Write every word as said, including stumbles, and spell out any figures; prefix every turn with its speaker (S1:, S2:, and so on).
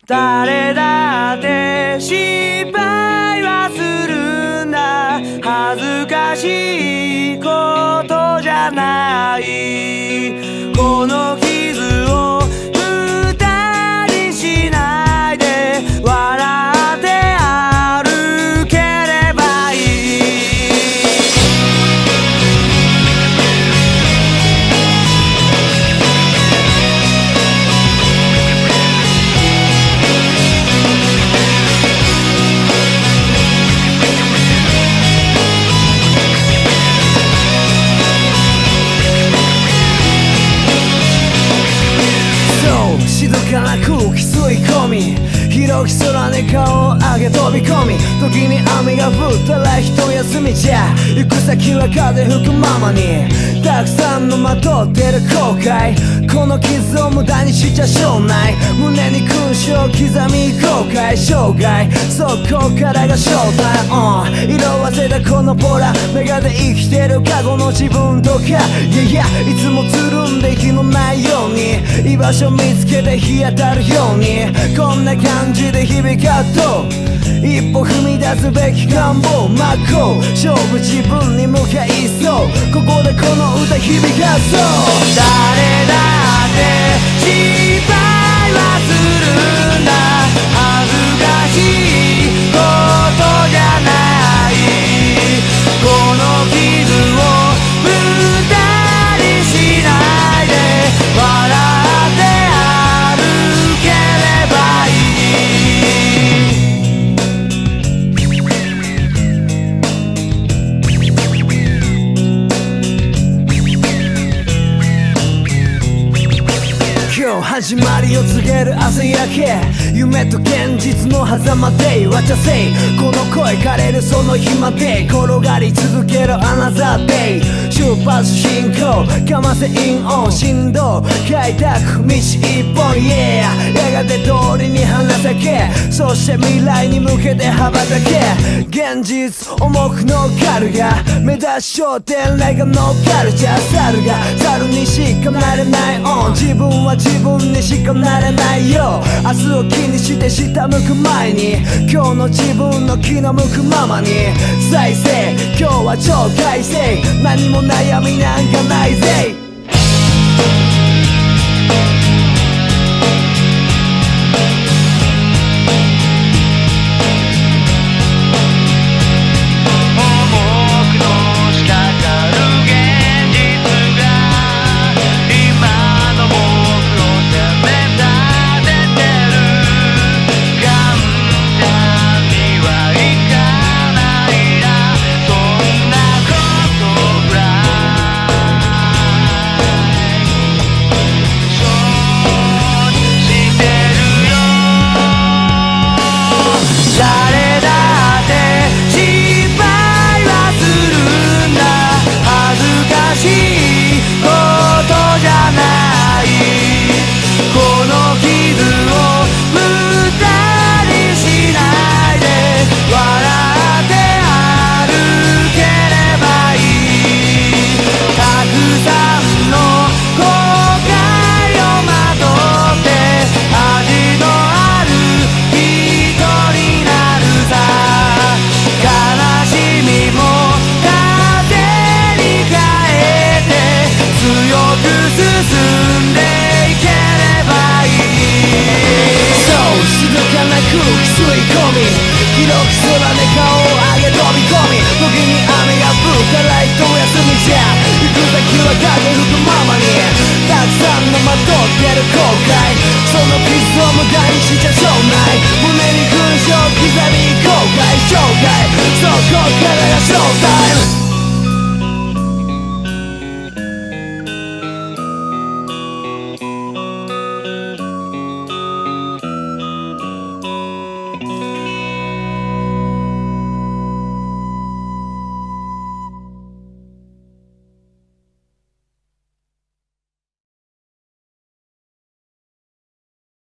S1: 誰だって失敗はするんだ。恥ずかしいことじゃない。この傷を二人しないで笑って歩ければいい。静かな空気吸い込み、広き空に顔を上げ飛び込み、時に雨が降ったら一休みじゃ行く先は風吹くままに、たくさんのまとってる後悔、この傷を無駄にしちゃしょうない。胸に勲章刻み後悔生涯、そこからが正体、uh、色褪せたこのボラメガで生きてる過去の自分とか、いやいやいつもつるんで火のないように居場所見つけて日当たるように、こんな感じで日々カット、一歩踏み出すべき願望真っ向勝負自分に向かいそう、ここでこの歌響かそう。誰だって失敗はするんだ。恥ずかしいことじゃない。この傷を無駄にしないで笑って歩ければいい。今日始まりを告げる朝焼け、夢と現実の狭間で渡せ、この声枯れるその日まで転がり続けるアナザーデイ、出発進行かませインオン振動開拓道一本 yeah やがて通りに花咲け、そして未来に向けて羽ばたけ、現実重く乗っかるが目指す焦点レが乗っかるじゃ猿が猿にしかなれないオン、自分は自分にしかなれないよ。明日を気にして下向く前に今日の自分の気の向くままに再生、今日は超快晴、何も悩みなんかないぜ。そこからが正体。